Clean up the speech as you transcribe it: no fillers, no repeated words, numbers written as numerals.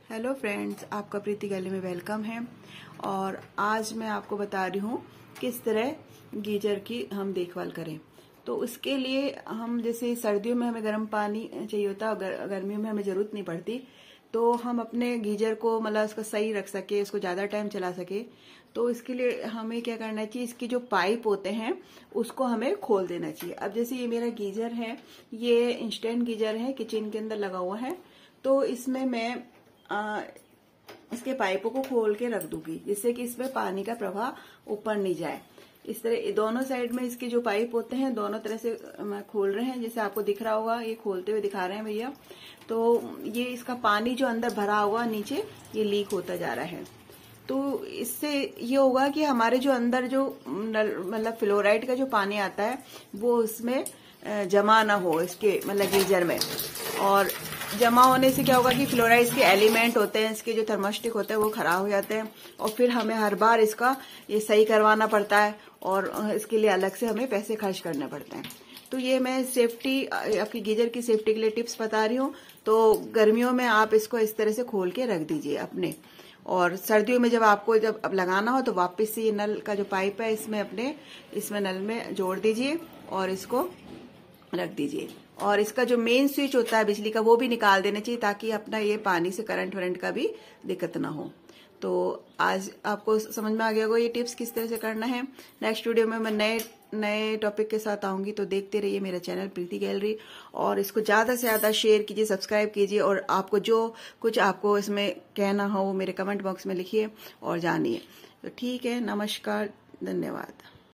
Hello friends, आपका प्रीति gallery में welcome है। और आज मैं आपको बता रही हूँ किस तरह गीजर की हम देखभाल करें। तो उसके लिए हम जैसे सर्दियों में हमें गर्म पानी चाहिए होता है, गर्मियों में हमें जरूरत नहीं पड़ती। तो हम अपने गीजर को मतलब उसको सही रख सके, उसको ज्यादा टाइम चला सके, तो इसके लिए हमें क्या करना चाहिए, इसकी जो पाइप होते हैं उसको हमें खोल देना चाहिए। अब जैसे ये मेरा गीजर है, ये इंस्टेंट गीजर है, किचन के अंदर लगा हुआ है। तो इसमें मैं इसके पाइपों को खोल के रख दूंगी, जिससे कि इसमें पानी का प्रवाह ऊपर नहीं जाए। इस तरह दोनों साइड में इसके जो पाइप होते हैं दोनों तरह से खोल रहे हैं, जैसे आपको दिख रहा होगा, ये खोलते हुए दिखा रहे हैं भैया। तो ये इसका पानी जो अंदर भरा हुआ नीचे ये लीक होता जा रहा है। तो इससे ये होगा कि हमारे जो अंदर जो मतलब फ्लोराइड का जो पानी आता है वो उसमें जमा ना हो, इसके मतलब गीजर में। और जमा होने से क्या होगा कि फ्लोराइड के एलिमेंट होते हैं, इसके जो थर्मोस्टिक होते हैं वो खराब हो जाते हैं, और फिर हमें हर बार इसका ये सही करवाना पड़ता है, और इसके लिए अलग से हमें पैसे खर्च करने पड़ते हैं। तो ये मैं सेफ्टी, आपकी गीजर की सेफ्टी के लिए टिप्स बता रही हूँ। तो गर्मियों में आप इसको इस तरह से खोल के रख दीजिए अपने, और सर्दियों में जब आपको जब अब लगाना हो तो वापस से ये नल का जो पाइप है इसमें नल में जोड़ दीजिए और इसको रख दीजिए। और इसका जो मेन स्विच होता है बिजली का वो भी निकाल देना चाहिए, ताकि अपना ये पानी से करंट वरंट का भी दिक्कत ना हो। तो आज आपको समझ में आ गया होगा ये टिप्स किस तरह से करना है। नेक्स्ट वीडियो में मैं नए टॉपिक के साथ आऊंगी, तो देखते रहिए मेरा चैनल प्रीति गैलरी, और इसको ज्यादा से ज्यादा शेयर कीजिए, सब्सक्राइब कीजिए, और आपको जो कुछ आपको इसमें कहना हो वो मेरे कमेंट बॉक्स में लिखिए और जानिए। तो ठीक है, नमस्कार, धन्यवाद।